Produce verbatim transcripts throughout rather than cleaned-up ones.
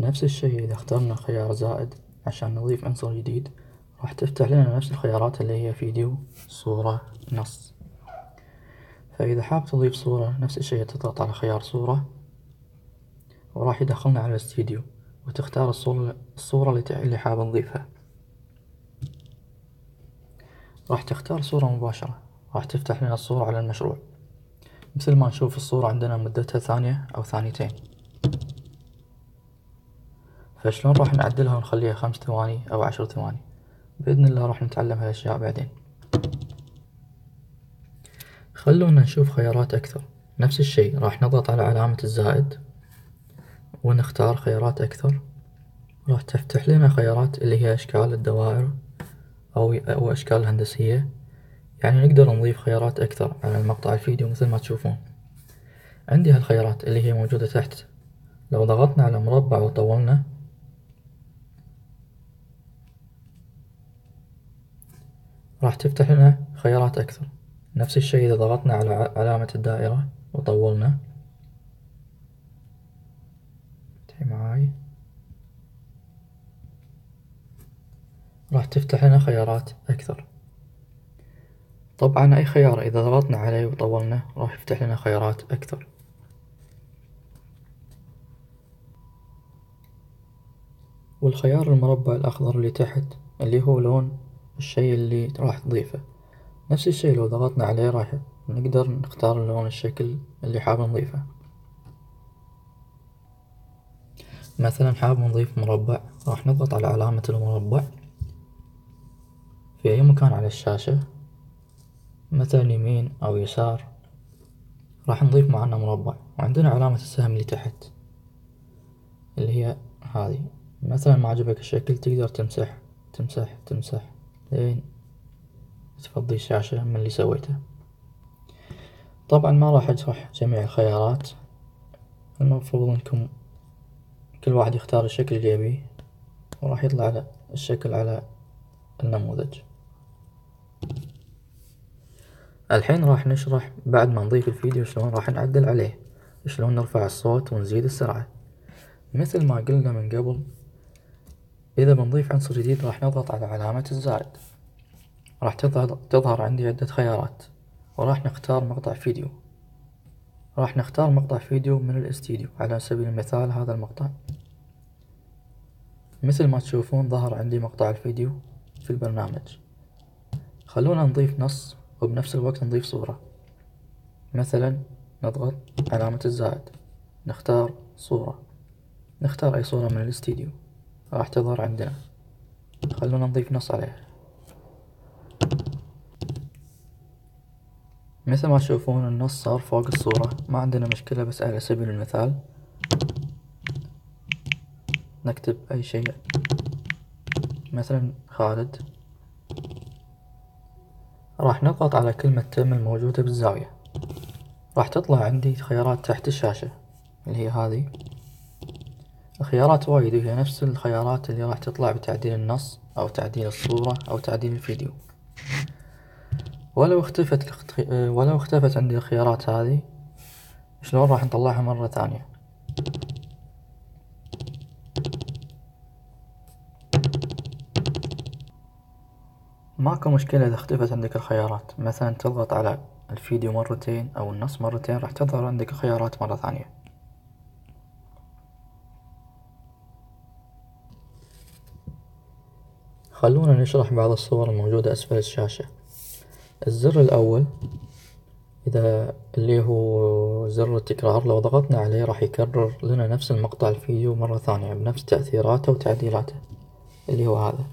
نفس الشي إذا اخترنا خيار زائد عشان نضيف عنصر جديد راح تفتح لنا نفس الخيارات اللي هي فيديو، صورة، نص. فإذا حاب تضيف صورة نفس الشي تضغط على خيار صورة وراح يدخلنا على الاستديو وتختار الصورة, الصورة اللي, اللي حاب نضيفها. راح تختار صورة مباشرة، راح تفتح لنا الصورة على المشروع. مثل ما نشوف الصورة عندنا مدتها ثانية أو ثانيتين، فشلون راح نعدلها ونخليها خمس ثواني أو عشر ثواني؟ بإذن الله راح نتعلم هالأشياء بعدين. خلونا نشوف خيارات أكثر. نفس الشي راح نضغط على علامة الزائد ونختار خيارات أكثر. راح تفتح لنا خيارات اللي هي أشكال الدوائر أو, أو أشكال الهندسية، يعني نقدر نضيف خيارات أكثر على المقطع الفيديو مثل ما تشوفون. عندي هالخيارات اللي هي موجودة تحت. لو ضغطنا على مربع وطولنا راح تفتح لنا خيارات أكثر. نفس الشي إذا ضغطنا على علامة الدائرة وطولنا معاي راح تفتح لنا خيارات أكثر. طبعا أي خيار إذا ضغطنا عليه وطولنا راح يفتح لنا خيارات أكثر. والخيار المربع الأخضر اللي تحت اللي هو لون الشي اللي راح تضيفه. نفس الشي لو ضغطنا عليه راح نقدر نختار لون الشكل اللي حاب نضيفه. مثلا حاب نضيف مربع، راح نضغط على علامة المربع في أي مكان على الشاشة، مثلا يمين أو يسار، راح نضيف معنا مربع. وعندنا علامة السهم اللي تحت اللي هي هذه. مثلا ما عجبك الشكل تقدر تمسح تمسح تمسح لين تفضي الشاشة من اللي سويته. طبعا ما راح أشرح جميع الخيارات، المفروض انكم كل واحد يختار الشكل اللي يبيه وراح يطلع على الشكل على النموذج. الحين راح نشرح بعد ما نضيف الفيديو شلون راح نعدل عليه، شلون نرفع الصوت ونزيد السرعة. مثل ما قلنا من قبل، إذا بنضيف عنصر جديد راح نضغط على علامة الزائد، راح تظهر, تظهر عندي عدة خيارات وراح نختار مقطع فيديو. راح نختار مقطع فيديو من الاستديو على سبيل المثال هذا المقطع. مثل ما تشوفون ظهر عندي مقطع الفيديو في البرنامج. خلونا نضيف نص وبنفس الوقت نضيف صورة. مثلا نضغط علامة الزائد، نختار صورة، نختار أي صورة من الاستديو راح تظهر عندنا. خلونا نضيف نص عليها. مثل ما تشوفون النص صار فوق الصورة، ما عندنا مشكلة. بس على سبيل المثال نكتب أي شيء، مثلا خالد. راح نضغط على كلمة تم الموجودة بالزاوية، راح تطلع عندي خيارات تحت الشاشة اللي هي هذه. الخيارات وايد وهي نفس الخيارات اللي راح تطلع بتعديل النص أو تعديل الصورة أو تعديل الفيديو. ولو اختفت ولو اختفت عندي الخيارات هذه شلون راح نطلعها مرة ثانية؟ ماكو مشكلة إذا اختفت عندك الخيارات. مثلا تضغط على الفيديو مرتين أو النص مرتين راح تظهر عندك الخيارات مرة ثانية. خلونا نشرح بعض الصور الموجودة أسفل الشاشة. الزر الأول إذا اللي هو زر التكرار، لو ضغطنا عليه راح يكرر لنا نفس المقطع الفيديو مرة ثانية بنفس تأثيراته وتعديلاته اللي هو هذا.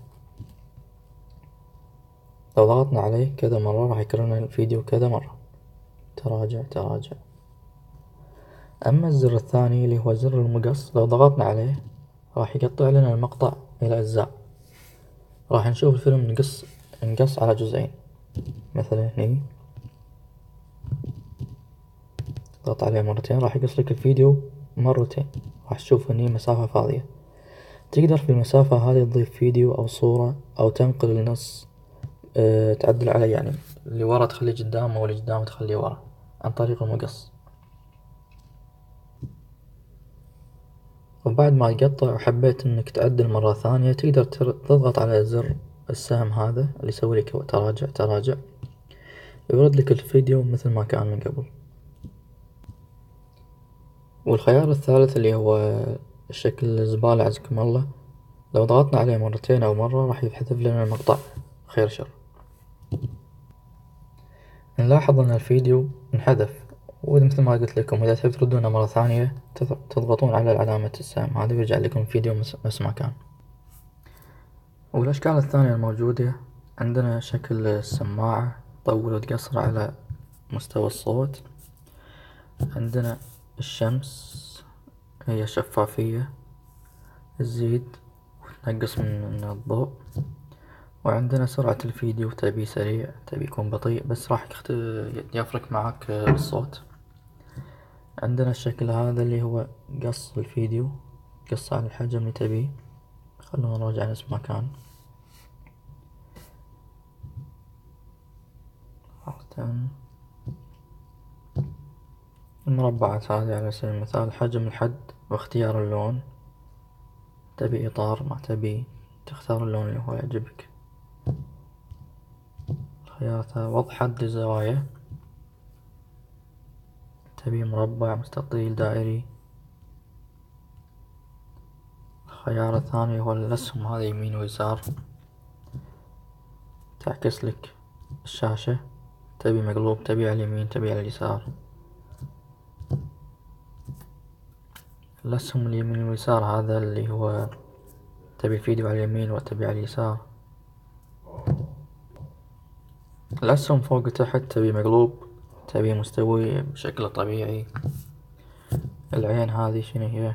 لو ضغطنا عليه كذا مرة راح يكرر لنا الفيديو كذا مرة. تراجع تراجع. أما الزر الثاني اللي هو زر المقص، لو ضغطنا عليه راح يقطع لنا المقطع إلى أجزاء. راح نشوف الفيلم نقص نقص على جزئين. مثلا هني تضغط عليه مرتين راح يقص لك الفيديو مرتين. راح تشوف هني مسافة فاضية، تقدر في المسافة هذه تضيف فيديو أو صورة أو تنقل النص، أه تعدل عليه، يعني اللي ورا تخليه قدام أو اللي قدام تخليه ورا عن طريق المقص. وبعد ما يقطع وحبيت انك تعدل مرة ثانية تقدر تضغط على زر السهم هذا اللي يسوي لك تراجع تراجع، يورد لك الفيديو مثل ما كان من قبل. والخيار الثالث اللي هو الشكل الزبالة عزكم الله، لو ضغطنا عليه مرتين او مرة راح يحذف لنا المقطع خير شر. نلاحظ ان الفيديو انحذف، ومثل ما قلت لكم اذا تحب تردونه مرة ثانية تضغطون على علامة السهم هذا ويرجع لكم الفيديو نفس ما كان. والاشكال الثانية الموجودة عندنا شكل السماعة، تطول وتقصر على مستوى الصوت. عندنا الشمس هي شفافية تزيد وتنقص من الضوء. وعندنا سرعة الفيديو، تبي سريع تبي يكون بطيء، بس راح يفرق معك بالصوت. عندنا الشكل هذا اللي هو قص الفيديو، قص على الحجم اللي تبيه. خلونا نرجع نفس ما كان. المربعات هذه على سبيل المثال حجم الحد واختيار اللون، تبي إطار ما تبي تختار اللون اللي هو يعجبك. الخيارات وضع حد للزوايا، تبي مربع مستطيل دائري. الخيار الثاني هو الأسهم هذا يمين ويسار، تعكس لك الشاشة، تبي مقلوب تبي على اليمين تبي على اليسار. الأسهم اليمين واليسار هذا اللي هو تبي الفيديو على اليمين وتبي على اليسار. الأسهم فوق وتحت تبي مقلوب تبي مستوي بشكل طبيعي. العين هذه شنو هي؟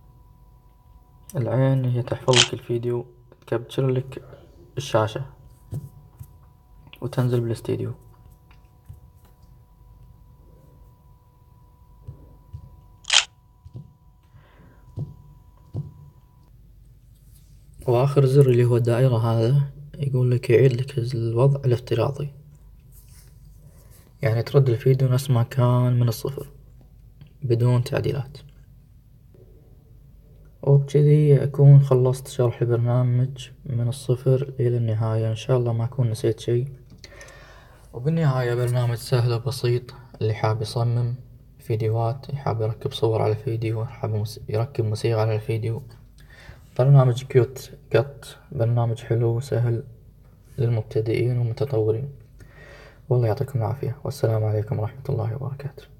العين هي تحفظ لك الفيديو، تكبتشر لك الشاشة وتنزل بالاستديو. واخر زر اللي هو الدائرة هذا يقول لك يعيد لك الوضع الافتراضي، يعني ترد الفيديو نفس ما كان من الصفر بدون تعديلات. وبكذي اكون خلصت شرح البرنامج من الصفر الى النهاية، ان شاء الله ما اكون نسيت شي. وبالنهاية برنامج سهل وبسيط، اللي حاب يصمم فيديوهات، حاب يركب صور على الفيديو، حاب يركب موسيقى على الفيديو، برنامج كيوت قط، برنامج حلو وسهل للمبتدئين والمتطورين. والله يعطيكم العافية، والسلام عليكم ورحمة الله وبركاته.